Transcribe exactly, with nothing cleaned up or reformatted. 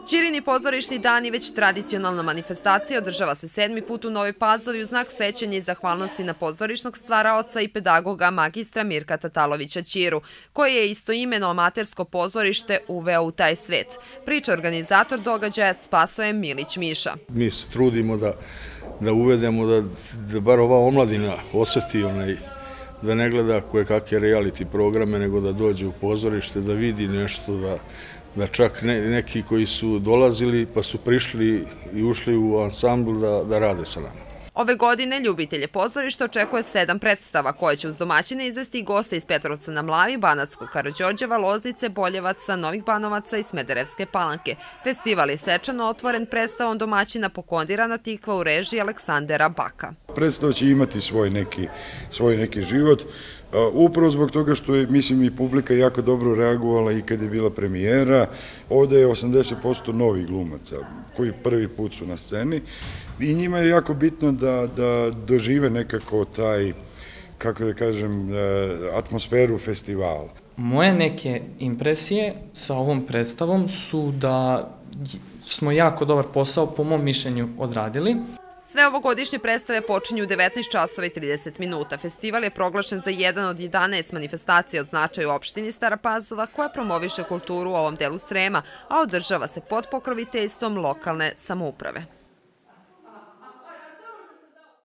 Ćirini pozorišni dan je već tradicionalna manifestacija, održava se sedmi put u Novoj Pazovi u znak sećanja i zahvalnosti na pozorišnog stvaraoca i pedagoga magistra Mirka Tatalovića Ćiru, koji je istoimeno amatersko pozorište uveo u taj svet. Priča organizator događaja Spasoje Milić Miša. Mi se trudimo da, da uvedemo da, da bar ova omladina oseti onaj, da ne gleda koje kakve reality programe, nego da dođe u pozorište, da vidi nešto, da da čak neki koji su dolazili pa su prišli i ušli u ansambl da, da rade sa nama. Ove godine ljubitelje pozorišta očekuje sedam predstava koje će uz domaćine izvesti i goste iz Petrovca na Mlavi, Banatskog Karađorđeva, Loznice, Boljevaca, Novih Banovaca i Smederevske Palanke. Festival je svečano otvoren predstavom domaćina Pokondirana Tikva u režiji Aleksandera Baka. Predstava će imati svoj neki, svoj neki život, upravo zbog toga što je, mislim, i publika jako dobro reagovala i kad je bila premijera. Ovde je osamdeset posto novih glumaca koji prvi put su na sceni i njima je jako bitno da, da dožive nekako taj, kako da kažem, atmosferu festivala. Moje neke impresije sa ovom predstavom su da smo jako dobar posao, po mom mišljenju, odradili. Sve ovogodišnje predstave počinju u devetnaest časova i trideset minuta. Festival je proglašen za jedan od jedanaest manifestacija od značaja u opštini Stara Pazova koja promoviše kulturu u ovom delu Srema, a održava se pod pokroviteljstvom lokalne samouprave.